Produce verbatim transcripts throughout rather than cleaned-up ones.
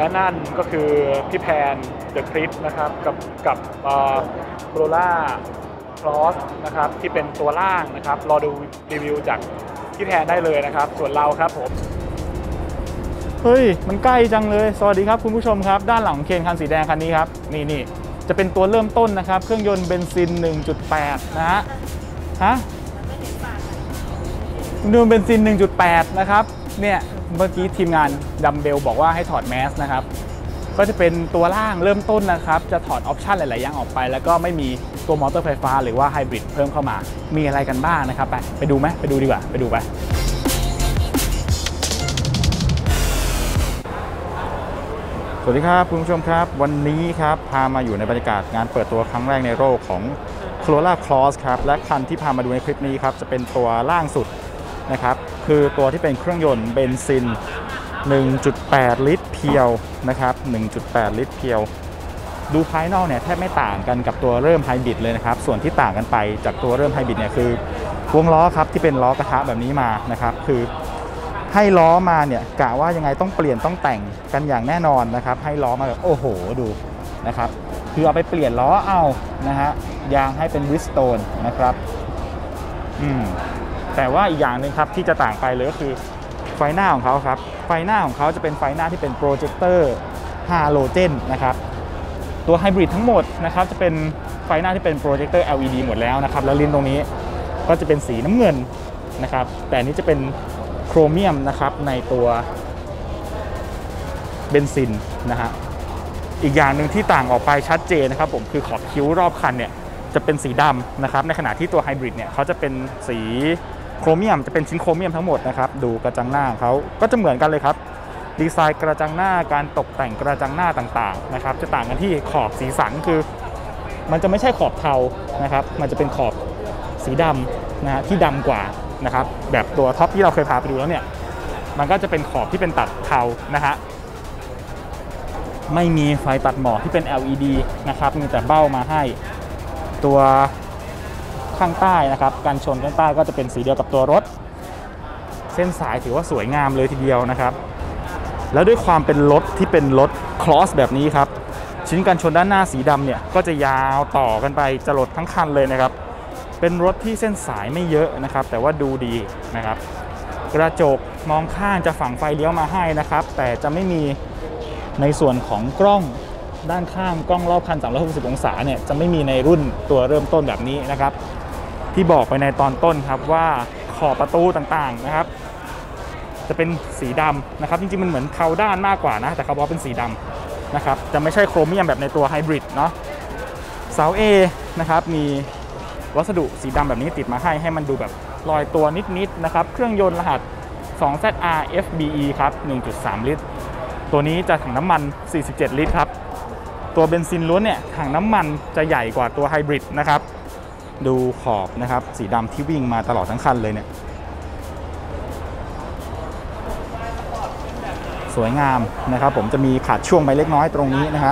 และนั่นก็คือพี่แพนเดอะคริสนะครับกับกับโคโรล่าคลอสนะครับที่เป็นตัวล่างนะครับรอดูรีวิวจากพี่แพนได้เลยนะครับส่วนเราครับผมเฮ้ยมันใกล้จังเลยสวัสดีครับคุณผู้ชมครับด้านหลังเคนคันสีแดงคันนี้ครับนี่นี่จะเป็นตัวเริ่มต้นนะครับเครื่องยนต์เบนซิน หนึ่งจุดแปด นะฮะฮะดูเบนซิน หนึ่งจุดแปด นะครับเนี่ยเมื่อกี้ทีมงานดัมเบลบอกว่าให้ถอดแมสนะครับก็จะเป็นตัวล่างเริ่มต้นนะครับจะถอดออปชันหลายๆอย่างออกไปแล้วก็ไม่มีตัวมอเตอร์ไฟฟ้าหรือว่าไฮบริดเพิ่มเข้ามามีอะไรกันบ้างนะครับไปไปดูไหมไปดูดีกว่าไปดูไปสวัสดีครับคุณผู้ชมครับวันนี้ครับพามาอยู่ในบรรยากาศงานเปิดตัวครั้งแรกในโลกของ Corolla Cross ครับและคันที่พามาดูในคลิปนี้ครับจะเป็นตัวล่างสุดนะครับคือตัวที่เป็นเครื่องยนต์เบนซิน หนึ่งจุดแปด ลิตรเพียวนะครับ หนึ่งจุดแปด ลิตรเพียวดูภายนอกเนี่ยแทบไม่ต่างกันกับตัวเริ่มไฮบริดเลยนะครับส่วนที่ต่างกันไปจากตัวเริ่มไฮบริดเนี่ยคือวงล้อครับที่เป็นล้อกระทะแบบนี้มานะครับคือให้ล้อมาเนี่ยกะว่ายังไงต้องเปลี่ยนต้องแต่งกันอย่างแน่นอนนะครับให้ล้อมาแบบโอ้โหดูนะครับคือเอาไปเปลี่ยนล้อเอานะฮะยางให้เป็นวิสโตนนะครับอืมแต่ว่าอีกอย่างหนึ่งครับที่จะต่างไปเลยก็คือไฟหน้าของเขาครับไฟหน้าของเขาจะเป็นไฟหน้าที่เป็นโปรเจคเตอร์ฮาโลเจนนะครับตัวไฮบริดทั้งหมดนะครับจะเป็นไฟหน้าที่เป็นโปรเจคเตอร์ แอล อี ดี หมดแล้วนะครับแล้วลิ้นตรงนี้ก็จะเป็นสีน้ำเงินนะครับแต่นี้จะเป็นโครเมียมนะครับในตัวเบนซินนะฮะอีกอย่างหนึ่งที่ต่างออกไปชัดเจนนะครับผมคือขอบคิ้วรอบคันเนี่ยจะเป็นสีดำนะครับในขณะที่ตัวไฮบริดเนี่ยเขาจะเป็นสีโครเมียมจะเป็นชิ้นโครเมียมทั้งหมดนะครับดูกระจังหน้าเขาก็จะเหมือนกันเลยครับดีไซน์กระจังหน้าการตกแต่งกระจังหน้าต่างๆนะครับจะต่างกันที่ขอบสีสันคือมันจะไม่ใช่ขอบเทานะครับมันจะเป็นขอบสีดำนะฮะที่ดำกว่านะครับแบบตัวท็อปที่เราเคยพาไปดูแล้วเนี่ยมันก็จะเป็นขอบที่เป็นตัดเทานะฮะไม่มีไฟตัดหมอกที่เป็น แอล อี ดี นะครับมีแต่เบ้ามาให้ตัวข้างใต้นะครับการชนข้างใต้ก็จะเป็นสีเดียวกับตัวรถเส้นสายถือว่าสวยงามเลยทีเดียวนะครับแล้วด้วยความเป็นรถที่เป็นรถครอสแบบนี้ครับชิ้นกันชนด้านหน้าสีดำเนี่ยก็จะยาวต่อกันไปจรดทั้งคันเลยนะครับเป็นรถที่เส้นสายไม่เยอะนะครับแต่ว่าดูดีนะครับกระจกมองข้างจะฝังไฟเลี้ยวมาให้นะครับแต่จะไม่มีในส่วนของกล้องด้านข้างกล้องรอบคันสามร้อยหกสิบองศาเนี่ยจะไม่มีในรุ่นตัวเริ่มต้นแบบนี้นะครับที่บอกไปในตอนต้นครับว่าขอบประตูต่างๆนะครับจะเป็นสีดำนะครับจริงๆมันเหมือนเทาด้านมากกว่านะแต่เขาบอกเป็นสีดำนะครับจะไม่ใช่โครเมียมแบบในตัวไฮบริดเนาะเสา A นะครับมีวัสดุสีดำแบบนี้ติดมาให้ให้มันดูแบบลอยตัวนิดๆนะครับเครื่องยนต์รหัส ทู แซด อาร์ เอฟ บี อี ครับ หนึ่งจุดสาม ลิตรตัวนี้จะถังน้ำมันสี่สิบเจ็ดลิตรครับตัวเบนซินล้วนเนี่ยถังน้ำมันจะใหญ่กว่าตัวไฮบริดนะครับดูขอบนะครับสีดำที่วิ่งมาตลอดทั้งคันเลยเนี่ยสวยงามนะครับผมจะมีขาดช่วงไปเล็กน้อยตรงนี้นะครับ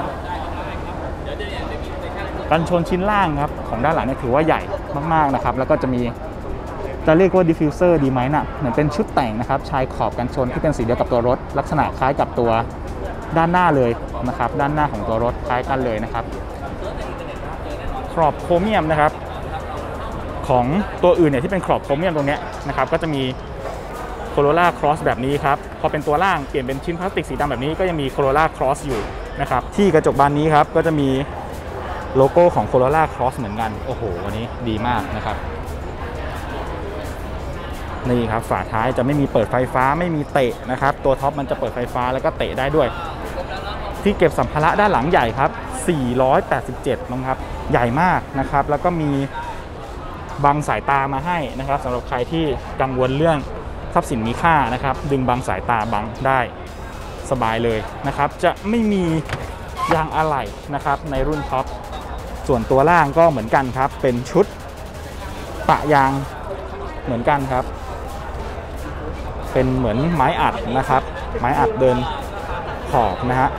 กันชนชิ้นล่างครับของด้านหลังเนี่ยถือว่าใหญ่มากๆนะครับแล้วก็จะมีจะเรียกว่าดิฟฟิวเซอร์ดีไหมนะเหมือนเป็นชุดแต่งนะครับชายขอบกันชนที่เป็นสีเดียวกับตัวรถลักษณะคล้ายกับตัวด้านหน้าเลยนะครับด้านหน้าของตัวรถคล้ายกันเลยนะครับขอบโครเมียมนะครับของตัวอื่นเนี่ยที่เป็นขอบโครเมียมตรงนี้นะครับก็จะมี Corolla Cross แบบนี้ครับพอเป็นตัวล่างเปลี่ยนเป็นชิ้นพลาสติกสีดำแบบนี้ก็ยังมี Corolla Cross อยู่นะครับที่กระจกบานนี้ครับก็จะมีโลโก้ของ Corolla Cross เหมือนกันโอ้โหวันนี้ดีมากนะครับนี่ครับฝาท้ายจะไม่มีเปิดไฟฟ้าไม่มีเตะนะครับตัวท็อปมันจะเปิดไฟฟ้าแล้วก็เตะได้ด้วยที่เก็บสัมภาระด้านหลังใหญ่ครับสี่ร้อยแปดสิบเจ็ดมั้งครับใหญ่มากนะครับแล้วก็มีบังสายตามาให้นะครับสำหรับใครที่กังวลเรื่องทรัพย์สินมีค่านะครับดึงบังสายตาบังได้สบายเลยนะครับจะไม่มียางอะไหล่นะครับในรุ่นท็อปส่วนตัวล่างก็เหมือนกันครับเป็นชุดปะยางเหมือนกันครับเป็นเหมือนไม้อัดนะครับไม้อัดเดินขอบนะฮะ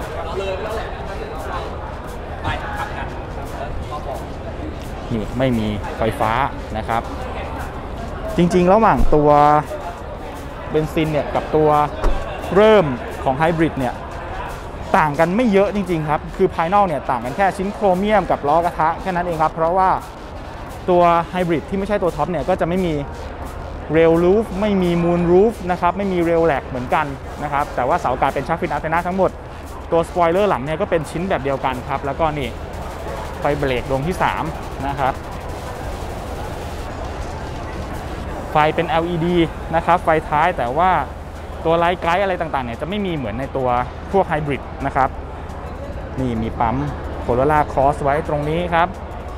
นี่ไม่มีไฟฟ้านะครับจริงๆระหว่างตัวเบนซินเนี่ยกับตัวเริ่มของไฮบริดเนี่ยต่างกันไม่เยอะจริงๆครับคือภายนอกเนี่ยต่างกันแค่ชิ้นโครเมียมกับล้อกระทะแค่นั้นเองครับเพราะว่าตัวไฮบริดที่ไม่ใช่ตัวท็อปเนี่ยก็จะไม่มีเรลรูฟไม่มีมูนรูฟนะครับไม่มีเรลแลกเหมือนกันนะครับแต่ว่าเสาอากาศเป็นชาร์กฟินอัลเทนาทั้งหมดตัวสปอยเลอร์หลังเนี่ยก็เป็นชิ้นแบบเดียวกันครับแล้วก็นี่ไฟเบรกดวงที่สามนะครับไฟเป็น แอล อี ดี นะครับไฟท้ายแต่ว่าตัวไลท์ไกด์อะไรต่างๆเนี่ยจะไม่มีเหมือนในตัวพวกไฮบริดนะครับนี่มีปั๊มโคโรล่าครอสไว้ตรงนี้ครับ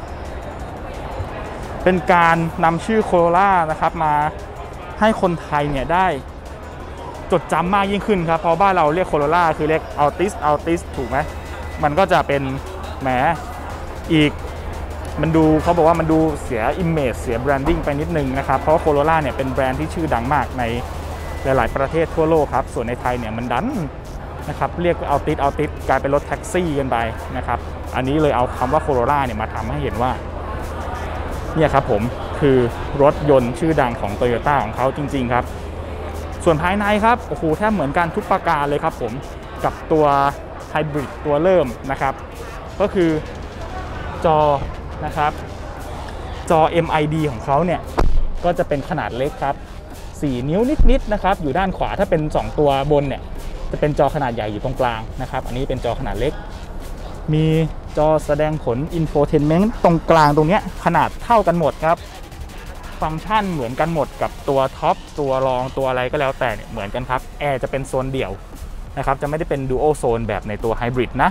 เป็นการนำชื่อโคโรล่านะครับมาให้คนไทยเนี่ยได้จดจำมากยิ่งขึ้นครับเพราะบ้านเราเรียกโคโรล่าคือเรียกอัลติสอัลติสถูกไหมมันก็จะเป็นแหมอีกมันดูเขาบอกว่ามันดูเสียอิมเมจเสียแบรนดิ้งไปนิดนึงนะครับเพราะว่าโคโรล่าเนี่ยเป็นแบรนด์ที่ชื่อดังมากในหลายๆประเทศทั่วโลกครับส่วนในไทยเนี่ยมันดันนะครับเรียกอัลติสอัลติสกลายเป็นรถแท็กซี่กันไปนะครับอันนี้เลยเอาคำว่าโคโรล่าเนี่ยมาทำให้เห็นว่าเนี่ยครับผมคือรถยนต์ชื่อดังของ Toyota ของเขาจริงๆครับส่วนภายในครับโอ้โหแทบเหมือนกันทุกประการเลยครับผมกับตัวไฮบริดตัวเริ่มนะครับก็คือจอนะครับจอ เอ็ม ไอ ดี ของเขาเนี่ยก็จะเป็นขนาดเล็กครับสี่นิ้วนิดๆนะครับอยู่ด้านขวาถ้าเป็นสองตัวบนเนี่ยจะเป็นจอขนาดใหญ่อยู่ตรงกลางนะครับอันนี้เป็นจอขนาดเล็กมีจอแสดงผล Infotainment ตรงกลางตรงนี้ขนาดเท่ากันหมดครับฟังก์ชันเหมือนกันหมดกับตัวท็อปตัวรองตัวอะไรก็แล้วแต่เนี่ยเหมือนกันครับแอร์จะเป็นโซนเดี่ยวนะครับจะไม่ได้เป็นดูโอโซนแบบในตัวไฮบริดนะ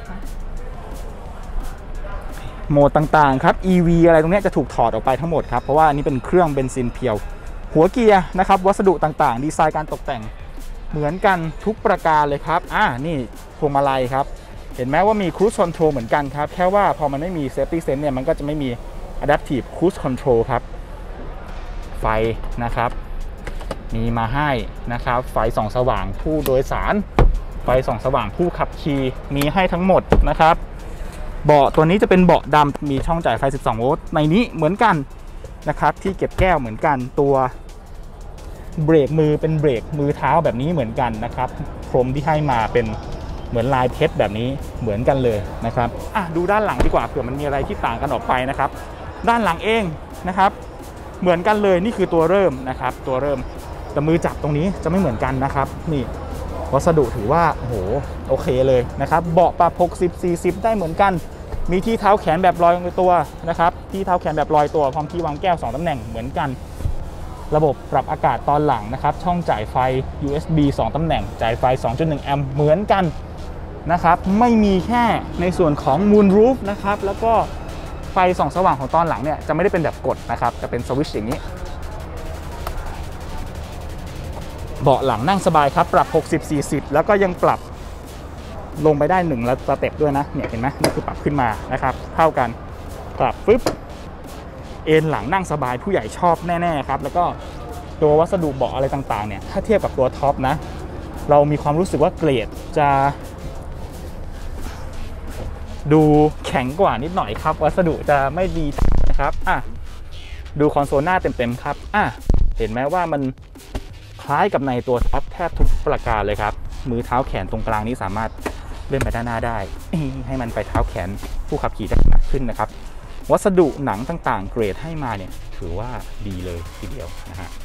โหมดต่างๆครับ อี วี อะไรตรงนี้จะถูกถอดออกไปทั้งหมดครับเพราะว่าอันนี้เป็นเครื่องเบนซินเพียวหัวเกียร์นะครับวัสดุต่างๆดีไซน์การตกแต่งเหมือนกันทุกประการเลยครับอ่านี่พวงมาลัยครับเห็นไหมว่ามี Cruise Control เหมือนกันครับแค่ว่าพอมันไม่มี Safety Sense เนี่ยมันก็จะไม่มี Adaptive Cruise Control ครับไฟนะครับมีมาให้นะครับไฟส่องสว่างผู้โดยสารไฟส่องสว่างผู้ขับขี่มีให้ทั้งหมดนะครับเบาะตัวนี้จะเป็นเบาะดำมีช่องจ่ายไฟสิบสองโวลต์ในนี้เหมือนกันนะครับที่เก็บแก้วเหมือนกันตัวเบรกมือเป็นเบรกมือเท้าแบบนี้เหมือนกันนะครับพรมที่ให้มาเป็นเหมือนลายเพชรแบบนี้เหมือนกันเลยนะครับอ่ะดูด้านหลังดีกว่าเผื่อมันมีอะไรที่ต่างกันออกไปนะครับด้านหลังเองนะครับเหมือนกันเลยนี่คือตัวเริ่มนะครับตัวเริ่มแต่มือจับตรงนี้จะไม่เหมือนกันนะครับนี่วัสดุถือว่าโอ้โหโอเคเลยนะครับเบาะปรับหกสิบ สี่สิบได้เหมือนกันมีที่เท้าแขนแบบลอยตัวนะครับที่เท้าแขนแบบลอยตัวพร้อมที่วางแก้วสองตำแหน่งเหมือนกันระบบปรับอากาศตอนหลังนะครับช่องจ่ายไฟ ยู เอส บี สองตำแหน่งจ่ายไฟ สองจุดหนึ่ง แอมป์เหมือนกันนะครับไม่มีแค่ในส่วนของ Moon Roof นะครับแล้วก็ไฟส่องสว่างของตอนหลังเนี่ยจะไม่ได้เป็นแบบกดนะครับจะเป็นสวิตช์อย่างนี้เบาะหลังนั่งสบายครับปรับหกสิบ สี่สิบแล้วก็ยังปรับลงไปได้หนึ่งสเต็ปด้วยนะเนี่ยเห็นไหมนี่คือปรับขึ้นมานะครับเท่ากันปรับปึ๊บเอนหลังนั่งสบายผู้ใหญ่ชอบแน่ๆครับแล้วก็ตัววัสดุเบาะอะไรต่างๆเนี่ยถ้าเทียบกับตัวท็อปนะเรามีความรู้สึกว่าเกรดจะดูแข็งกว่านิดหน่อยครับวัสดุจะไม่ดีนะครับอ่ะดูคอนโซลหน้าเต็มๆครับอ่ะเห็นไหมว่ามันคล้ายกับในตัวท็อปแทบทุกประการเลยครับมือเท้าแขนตรงกลางนี้สามารถเลื่อนไปด้านหน้าได้ให้มันไปเท้าแขนผู้ขับขี่ได้หนักขึ้นนะครับวัสดุหนังต่างๆเกรดให้มาเนี่ยถือว่าดีเลยทีเดียวนะฮะ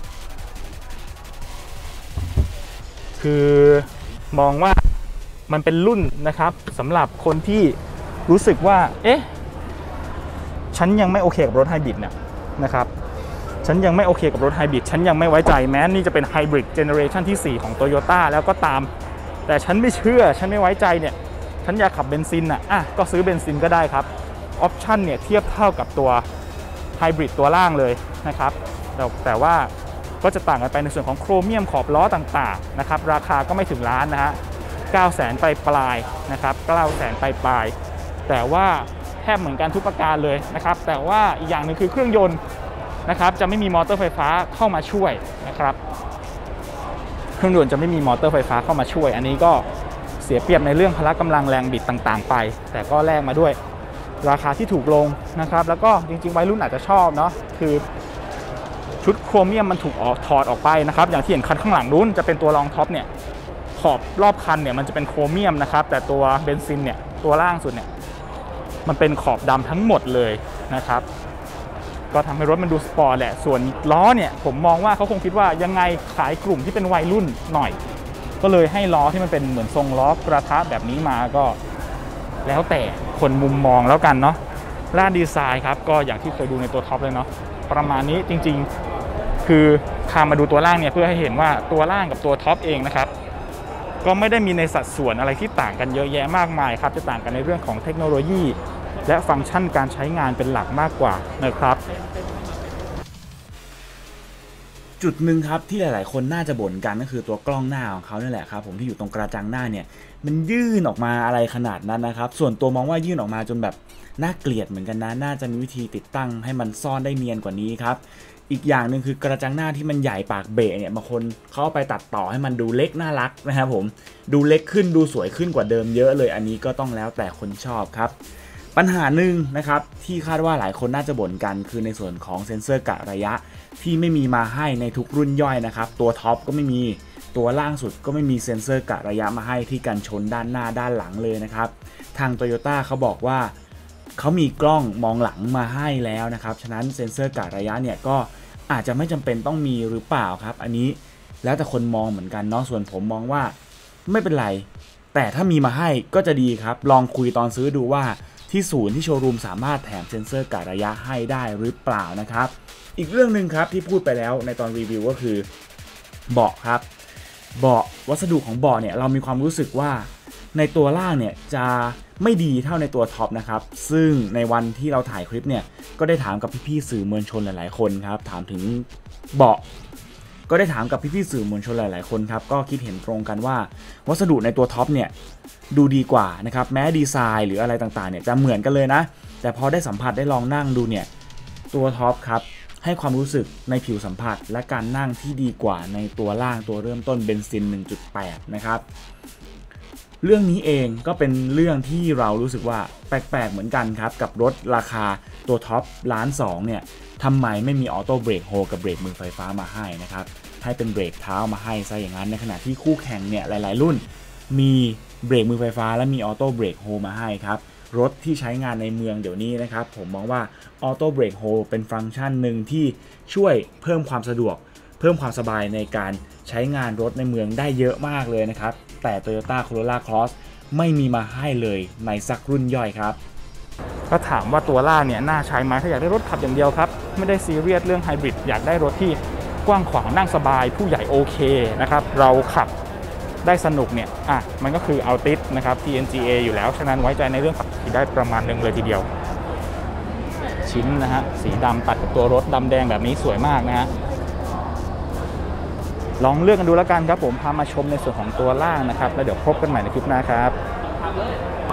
คือมองว่ามันเป็นรุ่นนะครับสำหรับคนที่รู้สึกว่าเอ๊ะฉันยังไม่โอเคกับรถไฮบริดเนี่ยนะครับฉันยังไม่โอเคกับรถไฮบริดฉันยังไม่ไว้ใจแม้นี่จะเป็นไฮบริดเจเนอเรชันที่สี่ของ Toyota แล้วก็ตามแต่ฉันไม่เชื่อฉันไม่ไว้ใจเนี่ยฉันอยากขับเบนซินอ่ะอ่ะก็ซื้อเบนซินก็ได้ครับออปชั่นเนี่ยเทียบเท่ากับตัวไฮบริดตัวล่างเลยนะครับแต่แต่ว่าก็จะต่างกันไปในส่วนของโครเมียมขอบล้อต่างๆนะครับราคาก็ไม่ถึงล้านนะฮะเก้าแสนปลายปลายนะครับเก้าแสนปลายปลายแต่ว่าแทบเหมือนกันทุกประการเลยนะครับแต่ว่าอีกอย่างหนึ่งคือเครื่องยนต์นะครับจะไม่มีมอเตอร์ไฟฟ้าเข้ามาช่วยนะครับเครื่องยนต์จะไม่มีมอเตอร์ไฟฟ้าเข้ามาช่วยอันนี้ก็เสียเปรียบในเรื่องพละกำลังแรงบิดต่างๆไปแต่ก็แลกมาด้วยราคาที่ถูกลงนะครับแล้วก็จริงๆวัยรุ่นอาจจะชอบเนาะคือชุดโครเมียมมันถูกถอดออกไปนะครับอย่างที่เห็นคันข้างหลังนู้นจะเป็นตัวรองท็อปเนี่ยขอบรอบคันเนี่ยมันจะเป็นโครเมียมนะครับแต่ตัวเบนซินเนี่ยตัวล่างสุดเนี่ยมันเป็นขอบดำทั้งหมดเลยนะครับก็ทำให้รถมันดูสปอร์ตแหละส่วนล้อเนี่ยผมมองว่าเขาคงคิดว่ายังไงขายกลุ่มที่เป็นวัยรุ่นหน่อยก็เลยให้ล้อที่มันเป็นเหมือนทรงล้อกระทะแบบนี้มาก็แล้วแต่คนมุมมองแล้วกันเนาะด้านดีไซน์ครับก็อย่างที่เคยดูในตัวท็อปเลยเนาะประมาณนี้จริงๆคือพามาดูตัวล่างเนี่ยเพื่อให้เห็นว่าตัวล่างกับตัวท็อปเองนะครับก็ไม่ได้มีในสัดส่วนอะไรที่ต่างกันเยอะแยะมากมายครับจะต่างกันในเรื่องของเทคโนโลยีและฟังก์ชันการใช้งานเป็นหลักมากกว่านะครับจุดหนึ่งครับที่หลายๆคนน่าจะบ่นกันก็คือตัวกล้องหน้าของเขาเนี่ยแหละครับผมที่อยู่ตรงกระจังหน้าเนี่ยมันยื่นออกมาอะไรขนาดนั้นนะครับส่วนตัวมองว่ายื่นออกมาจนแบบน่าเกลียดเหมือนกันนะน่าจะมีวิธีติดตั้งให้มันซ่อนได้เนียนกว่านี้ครับอีกอย่างหนึ่งคือกระจังหน้าที่มันใหญ่ปากเบะเนี่ยบางคนเขาเอาไปตัดต่อให้มันดูเล็กน่ารักนะครับผมดูเล็กขึ้นดูสวยขึ้นกว่าเดิมเยอะเลยอันนี้ก็ต้องแล้วแต่คนชอบครับปัญหาหนึ่งนะครับที่คาดว่าหลายคนน่าจะบ่นกันคือในส่วนของเซ็นเซอร์กะระยะที่ไม่มีมาให้ในทุกรุ่นย่อยนะครับตัวท็อปก็ไม่มีตัวล่างสุดก็ไม่มีเซ็นเซอร์กะระยะมาให้ที่กันชนด้านหน้าด้านหลังเลยนะครับทาง Toyota เขาบอกว่าเขามีกล้องมองหลังมาให้แล้วนะครับฉะนั้นเซ็นเซอร์กะระยะเนี่ยก็อาจจะไม่จำเป็นต้องมีหรือเปล่าครับอันนี้แล้วแต่คนมองเหมือนกันเนาะส่วนผมมองว่าไม่เป็นไรแต่ถ้ามีมาให้ก็จะดีครับลองคุยตอนซื้อดูว่าที่ศูนย์ที่โชว์รูมสามารถแถมเซ็นเซอร์กะระยะให้ได้หรือเปล่านะครับอีกเรื่องหนึ่งครับที่พูดไปแล้วในตอนรีวิวก็คือเบาะครับเบาะวัสดุของเบาะเนี่ยเรามีความรู้สึกว่าในตัวล่างเนี่ยจะไม่ดีเท่าในตัวท็อปนะครับซึ่งในวันที่เราถ่ายคลิปเนี่ยก็ได้ถามกับพี่ๆสื่อมวลชนหลายๆคนครับถามถึงเบาะก็ได้ถามกับพี่ๆสื่อมวลชนหลายๆคนครับก็คิดเห็นตรงกันว่าวัสดุในตัวท็อปเนี่ยดูดีกว่านะครับแม้ดีไซน์หรืออะไรต่างๆเนี่ยจะเหมือนกันเลยนะแต่พอได้สัมผัสได้ลองนั่งดูเนี่ยตัวท็อปครับให้ความรู้สึกในผิวสัมผัสและการนั่งที่ดีกว่าในตัวล่างตัวเริ่มต้นเบนซิน หนึ่งจุดแปด นะครับเรื่องนี้เองก็เป็นเรื่องที่เรารู้สึกว่าแปลกๆเหมือนกันครับกับรถราคาตัวท็อปล้านสองเนี่ยทำไมไม่มีออโต้เบรกโฮกับเบรกมือไฟฟ้ามาให้นะครับให้เป็นเบรกเท้ามาให้ซะอย่างนั้นในขณะที่คู่แข่งเนี่ยหลายๆรุ่นมีเบรกมือไฟฟ้าและมีออโต้เบรกโฮมาให้ครับรถที่ใช้งานในเมืองเดี๋ยวนี้นะครับผมมองว่าออโต้เบรกโฮเป็นฟังก์ชันหนึ่งที่ช่วยเพิ่มความสะดวกเพิ่มความสบายในการใช้งานรถในเมืองได้เยอะมากเลยนะครับแต่ Toyota Corolla Cross ไม่มีมาให้เลยในสักรุ่นย่อยครับก็ถามว่าตัวล่างเนี่ยน่าใช้ไหมถ้าอยากได้รถขับอย่างเดียวครับไม่ได้ซีเรียสเรื่องไฮบริดอยากได้รถที่กว้างขวางนั่งสบายผู้ใหญ่โอเคนะครับเราขับได้สนุกเนี่ยอ่ะมันก็คือ Altis นะครับ ที เอ็น จี เอ อยู่แล้วฉะนั้นไว้ใจในเรื่องขับขี่ได้ประมาณหนึ่งเลยทีเดียวชิ้นนะฮะสีดำตัดกับตัวรถดำแดงแบบนี้สวยมากนะฮะลองเลือกกันดูแล้วกันครับผมพามาชมในส่วนของตัวล่างนะครับแล้วเดี๋ยวพบกันใหม่ในคลิปหน้าครับ